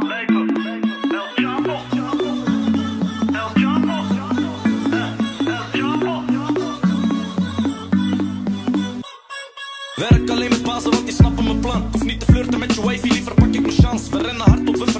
Werk alleen met bazen, want die snappen mijn plan. Ik hoef niet te flirten met je wifey.